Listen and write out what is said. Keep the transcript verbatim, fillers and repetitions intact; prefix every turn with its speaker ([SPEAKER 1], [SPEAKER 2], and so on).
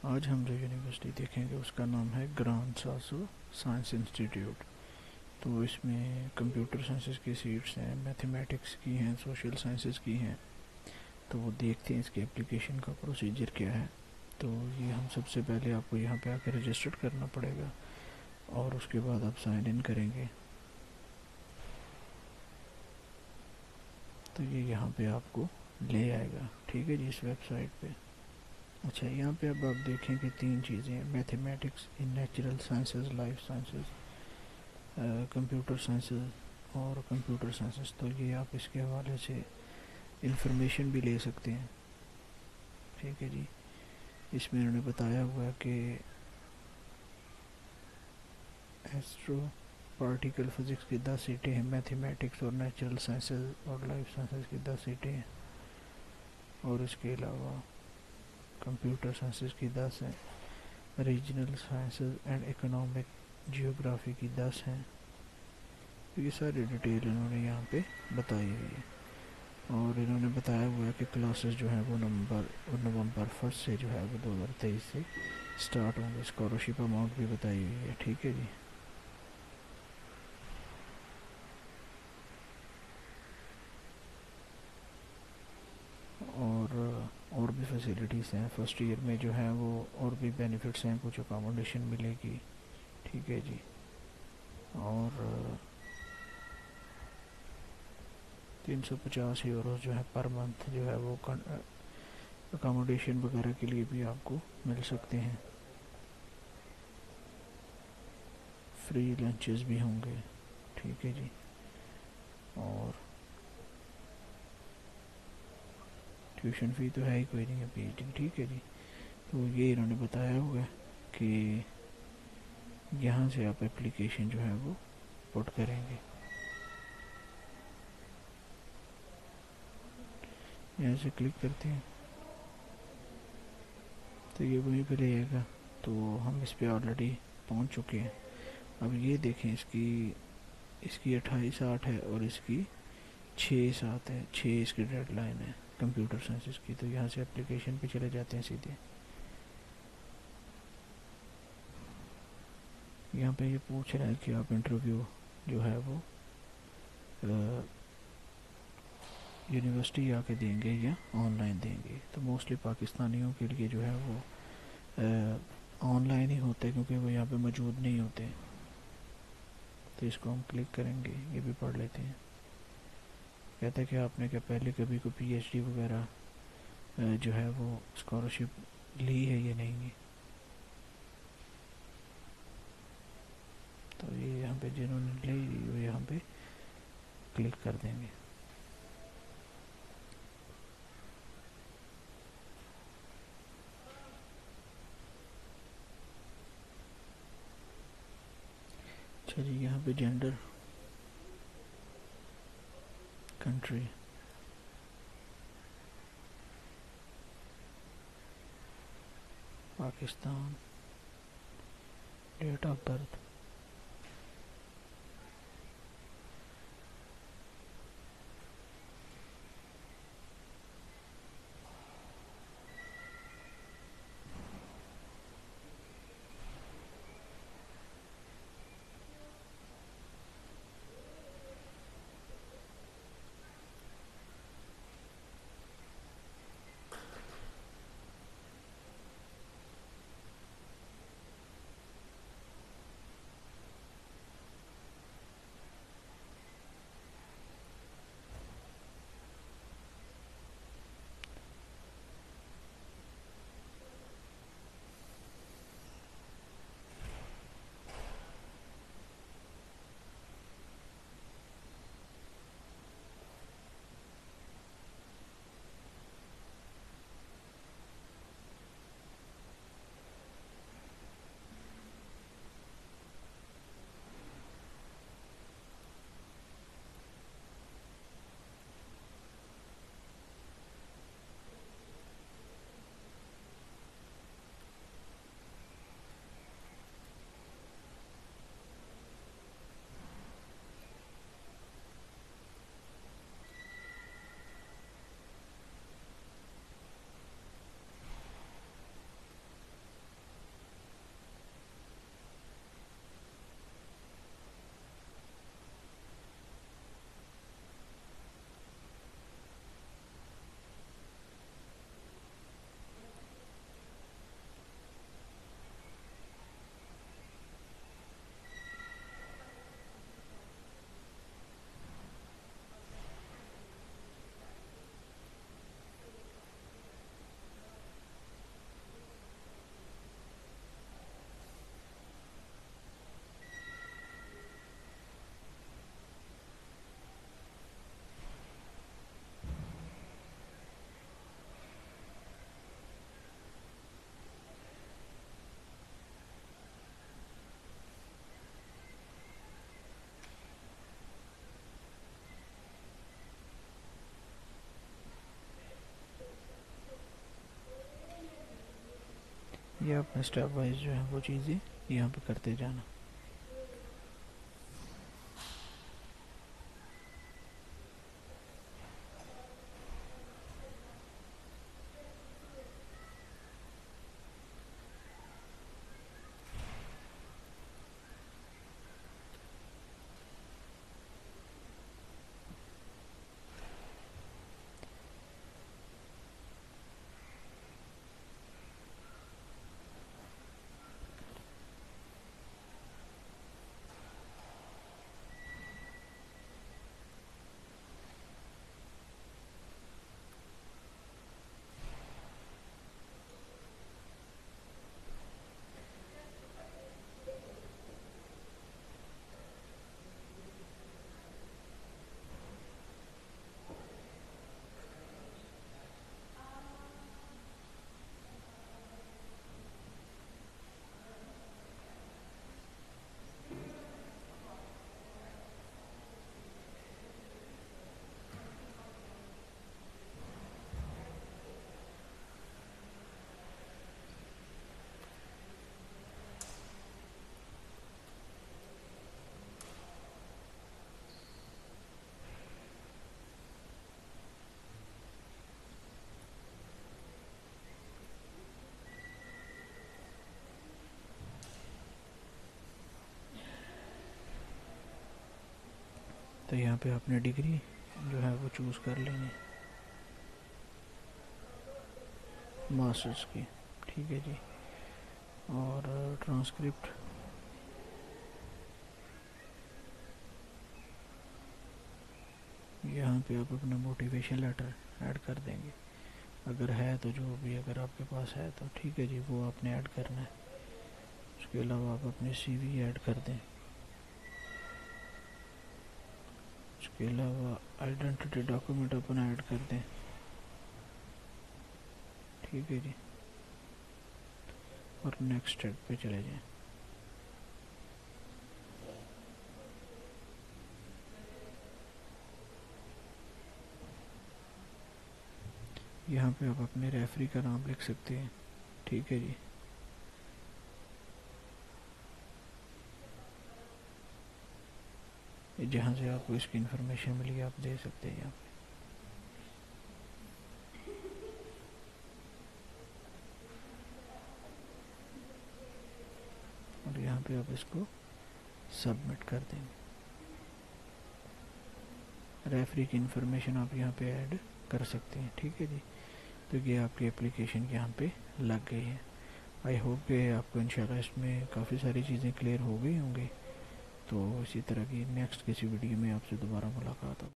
[SPEAKER 1] आज हम जो यूनिवर्सिटी देखेंगे उसका नाम है ग्रांड सासू साइंस इंस्टीट्यूट। तो इसमें कंप्यूटर साइंसेस की सीट्स हैं, मैथमेटिक्स की हैं, सोशल साइंसेस की हैं। तो वो देखते हैं इसके एप्लीकेशन का प्रोसीजर क्या है। तो ये हम सबसे पहले आपको यहाँ पे आकर रजिस्टर करना पड़ेगा और उसके बाद आप साइन इन करेंगे। तो ये यहाँ पे आपको ले आएगा, ठीक है जी, इस वेबसाइट पे। अच्छा, यहाँ पे अब आप देखें कि तीन चीज़ें हैं, mathematics and natural sciences, life sciences, computer sciences और कंप्यूटर साइंसेस। तो ये आप इसके हवाले से इंफॉर्मेशन भी ले सकते हैं, ठीक है जी। इसमें उन्होंने बताया हुआ है कि एस्ट्रो पार्टिकल फिजिक्स की दस सीटें हैं, मैथमेटिक्स और नेचुरल साइंसेस और लाइफ साइंसेस की दस सीटें हैं, और इसके अलावा कंप्यूटर साइंसेस की दस हैं, regional sciences and economic geography की दस हैं। तो ये सारी डिटेल इन्होंने यहाँ पे बताई हुई है। और इन्होंने बताया हुआ है कि क्लासेस जो है वो नवंबर नवंबर फर्स्ट से जो है वो दो हज़ार तेईस से स्टार्ट होंगे। स्कॉलरशिप अमाउंट भी बताई हुई है, ठीक है जी। और और भी फैसिलिटीज़ हैं फर्स्ट ईयर में जो है वो, और भी बेनिफिट्स हैं, कुछ अकोमोडेशन मिलेगी, ठीक है जी। और तीन सौ पचास यूरो जो है पर मंथ जो है वो अकोमोडेशन वगैरह के लिए भी आपको मिल सकते हैं। फ्री लंचेस भी होंगे, ठीक है जी। और ट्यूशन फ़ी तो है ही कोई नहीं है पीएचडी, ठीक है जी। तो ये इन्होंने बताया हुआ है कि यहाँ से आप एप्लीकेशन जो है वो पुट करेंगे। यहाँ से क्लिक करते हैं तो ये वहीं पर ले जाएगा। तो हम इस पर ऑलरेडी पहुँच चुके हैं। अब ये देखें, इसकी इसकी अट्ठाईस आठ है और इसकी छः सात है, छः इसकी डेडलाइन है कंप्यूटर साइंस की। तो यहाँ से एप्लीकेशन पे चले जाते हैं सीधे। यहाँ पे ये पूछ रहा है कि आप इंटरव्यू जो है वो यूनिवर्सिटी आके देंगे या ऑनलाइन देंगे। तो मोस्टली पाकिस्तानियों के लिए जो है वो ऑनलाइन ही होता है, क्योंकि वो यहाँ पे मौजूद नहीं होते। तो इसको हम क्लिक करेंगे, ये भी पढ़ लेते हैं। कहता है कि आपने क्या पहले कभी कोई पीएचडी वगैरह जो है वो स्कॉलरशिप ली है या नहीं। तो ये यहाँ पे जिन्होंने ली वो यहाँ पे क्लिक कर देंगे। अच्छा जी, यहाँ पे gender, country, Pakistan, date of birth, ये अपने स्टेप वाइज जो है वो चीज़ें यहाँ पे करते जाना। तो यहाँ पे आपने डिग्री जो है वो चूज़ कर लेनी, मास्टर्स की, ठीक है जी। और ट्रांसक्रिप्ट यहाँ पे आप अपना मोटिवेशन लेटर ऐड कर देंगे, अगर है तो, जो भी अगर आपके पास है तो ठीक है जी, वो आपने ऐड करना है। उसके अलावा आप अपनी सीवी ऐड कर दें। उसके अलावा आइडेंटिटी डॉक्यूमेंट अपना ऐड कर दें, ठीक है जी। और नेक्स्ट स्टेप पे चले जाएं। यहाँ पे आप अपने रेफरी का नाम लिख सकते हैं, ठीक है जी। जहाँ से आपको इसकी इन्फॉर्मेशन मिली आप दे सकते हैं यहाँ पे। और यहाँ पे आप इसको सबमिट कर देंगे। रेफरी की इन्फॉर्मेशन आप यहाँ पे ऐड कर सकते हैं, ठीक है जी। तो ये आपकी एप्लीकेशन यहाँ पे लग गई है। आई होप कि आपको इंशाल्लाह इसमें काफ़ी सारी चीज़ें क्लियर हो गई होंगी। तो इसी तरह की नेक्स्ट किसी वीडियो में आपसे दोबारा मुलाकात होगी।